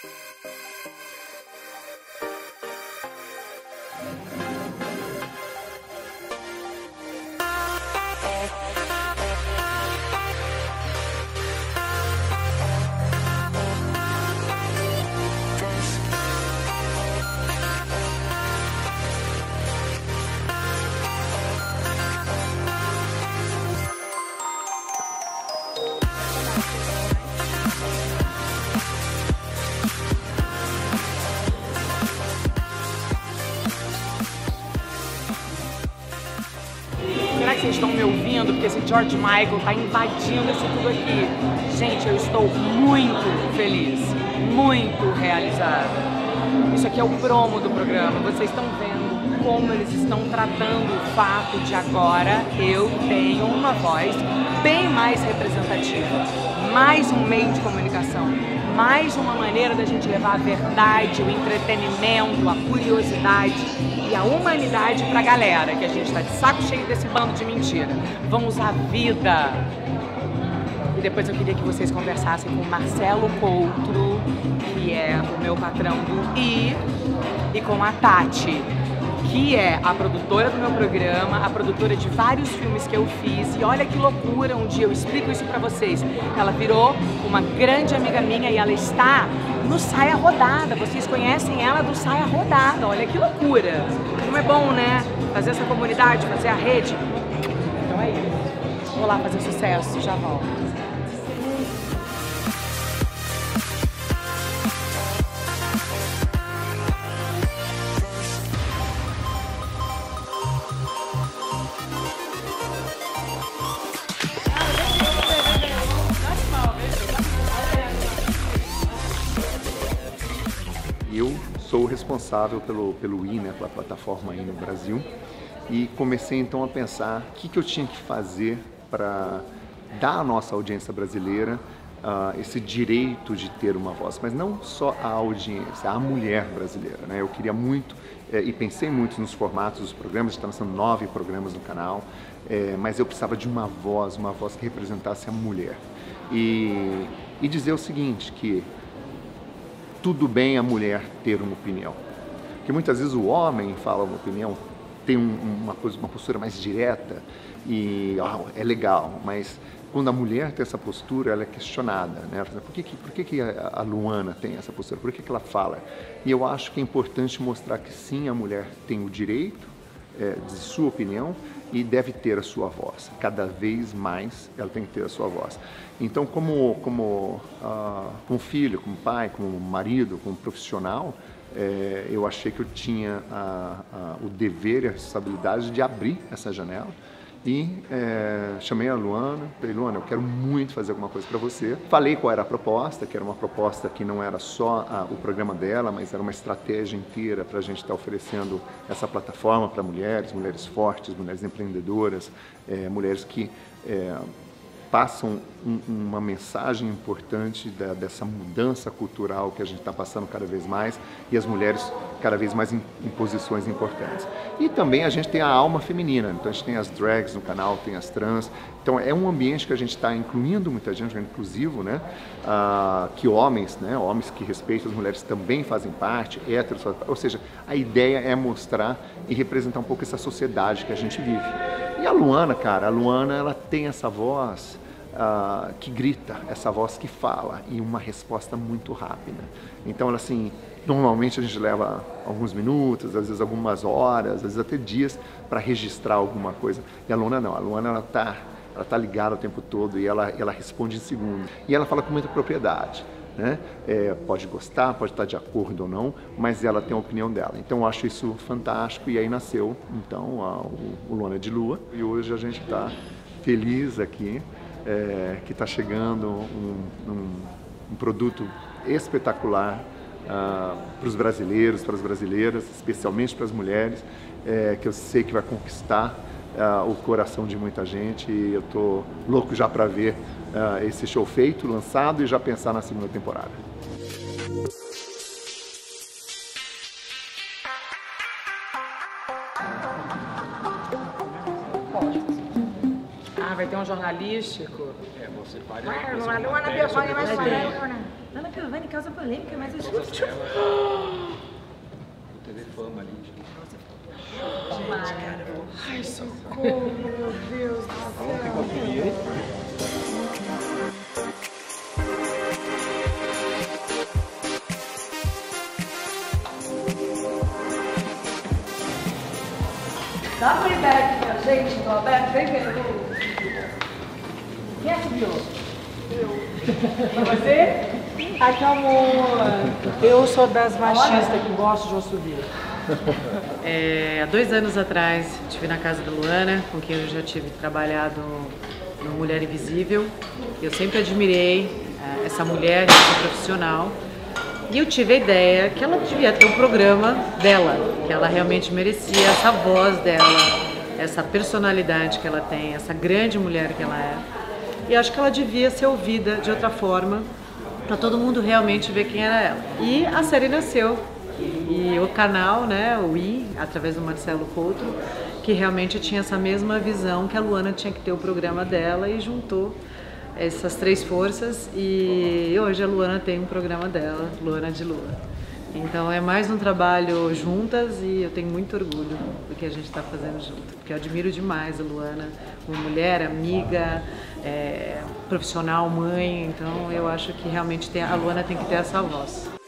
Será que vocês estão me ouvindo? Porque esse George Michael tá invadindo isso tudo aqui. Gente, eu estou muito feliz, muito realizada. Isso aqui é o promo do programa. Vocês estão vendo como eles estão tratando o fato de agora eu tenho uma voz bem mais representativa. Mais um meio de comunicação. Mais uma maneira da gente levar a verdade, o entretenimento, a curiosidade e a humanidade pra galera, que a gente tá de saco cheio desse bando de mentira. Vamos à vida! E depois eu queria que vocês conversassem com o Marcelo Coutro, que é o meu patrão do I, e com a Tati, que é a produtora do meu programa, a produtora de vários filmes que eu fiz. E olha que loucura, um dia eu explico isso pra vocês. Ela virou uma grande amiga minha e ela está no Saia Rodada. Vocês conhecem ela do Saia Rodada, olha que loucura. Como é bom, né? Fazer essa comunidade, fazer a rede. Então é isso. Vou lá fazer sucesso, já volto. Eu sou responsável pelo I, né, pela plataforma I no Brasil, e comecei então a pensar o que eu tinha que fazer para dar à nossa audiência brasileira esse direito de ter uma voz, mas não só a audiência, a mulher brasileira, né? Eu queria muito e pensei muito nos formatos dos programas, estão sendo 9 programas no canal, mas eu precisava de uma voz que representasse a mulher e dizer o seguinte, que tudo bem a mulher ter uma opinião. Porque muitas vezes o homem fala uma opinião, tem uma postura mais direta e é legal, mas quando a mulher tem essa postura, ela é questionada, né? Por que a Luana tem essa postura? Por que ela fala? E eu acho que é importante mostrar que sim, a mulher tem o direito de sua opinião e deve ter a sua voz. Cada vez mais ela tem que ter a sua voz. Então, como filho, como pai, como marido, como profissional, eu achei que eu tinha o dever e a responsabilidade de abrir essa janela e chamei a Luana, falei, Luana, eu quero muito fazer alguma coisa para você. Falei qual era a proposta, que era uma proposta que não era só o programa dela, mas era uma estratégia inteira para a gente estar oferecendo essa plataforma para mulheres fortes, mulheres empreendedoras, mulheres que passam uma mensagem importante dessa mudança cultural que a gente está passando cada vez mais e as mulheres cada vez mais em posições importantes. E também a gente tem a alma feminina, então a gente tem as drags no canal, tem as trans, então é um ambiente que a gente está incluindo muita gente, é inclusivo, né? Que homens, né? Homens que respeitam as mulheres também fazem parte, héteros, ou seja, a ideia é mostrar e representar um pouco essa sociedade que a gente vive. E a Luana, cara, ela tem essa voz que grita, essa voz que fala e uma resposta muito rápida. Então, assim, normalmente a gente leva alguns minutos, às vezes algumas horas, às vezes até dias para registrar alguma coisa. E a Luana não, a Luana ela tá ligada o tempo todo e ela responde em segundos. E ela fala com muita propriedade, né? Pode gostar, pode estar de acordo ou não, mas ela tem a opinião dela. Então eu acho isso fantástico e aí nasceu então o Luana de Lua e hoje a gente está feliz aqui. Que está chegando um produto espetacular para os brasileiros, para as brasileiras, especialmente para as mulheres, que eu sei que vai conquistar o coração de muita gente e eu estou louco já para ver esse show feito, lançado e já pensar na segunda temporada. Vai ter um não jornalístico. Você faz Luana Piovani vai falar. Luana Piovani causa polêmica, mas eu acho que TV Fama ali. Ai, socorro, meu Deus do céu. dá uma ideia aqui pra gente, do Alberto, vem ver. Quem assumiu? Você? Ai, que amor. Eu sou das machistas que gostam de ouvir. Há 2 anos atrás, estive na casa da Luana, com quem eu já tive trabalhado no Mulher Invisível. Eu sempre admirei essa mulher, essa profissional. E eu tive a ideia que ela devia ter um programa dela, que ela realmente merecia essa voz dela, essa personalidade que ela tem, essa grande mulher que ela é. E acho que ela devia ser ouvida de outra forma, para todo mundo realmente ver quem era ela. E a série nasceu. E o canal, né, o I, através do Marcelo Couto, que realmente tinha essa mesma visão que a Luana tinha que ter o programa dela e juntou essas 3 forças e hoje a Luana tem um programa dela, Luana de Lua. Então é mais um trabalho juntas e eu tenho muito orgulho do que a gente está fazendo junto, porque eu admiro demais a Luana, uma mulher, amiga, profissional, mãe, então eu acho que realmente a Luana tem que ter essa voz.